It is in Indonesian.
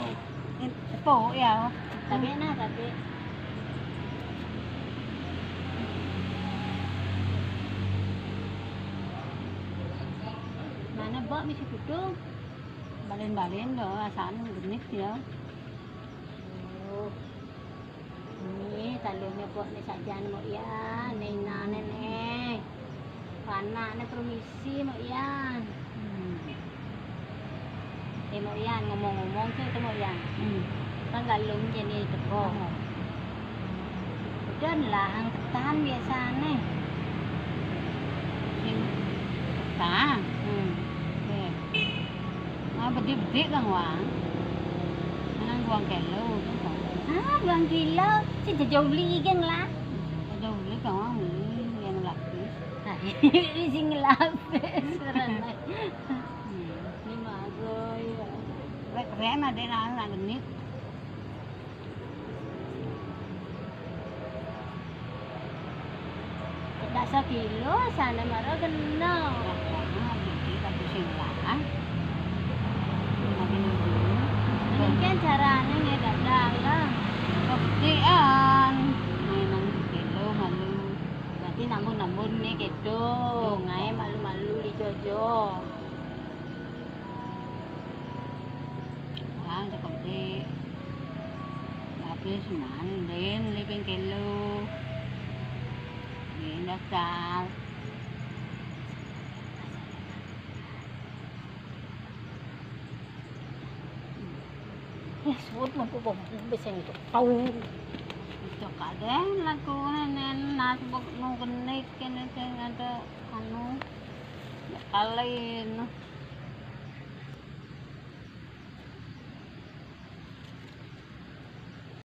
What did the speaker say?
Ito ya. Tabi na, tabi. Mana bak mesti kudu. Balin-balin do asan genit ya. Oh. Ni talune bak ni sajan mo yan. Nena nene. Pana ne permisi mo yan. Mo yan ngomong-ngomong tu mo yan. Panggalung jadi teko. Udah lah ang ketan biasa nih. Ketan. Bedi-bedi kan wang. Nang buang kilo tu kan. Buang kilo. Si jauh beli kan lah. Jauh beli kan wang yang lapis. Ini sing lapis serana. Ni magoy. Keren ada nak genit. Tak sekilo sana marah kena. Beli tapi singlah. Ini kan caranya ngedadak lah. Buktian. Memang kilo malu. Berarti nambun-nambun nih gitu. Ngai malu-malu di jojo. Ah, seperti lapis mandin, liping kilo. Ini dasar. Sebut mampu bisa itu tahu. Itu kadang laku nenen nas bok nu genit kene ada anu kalain.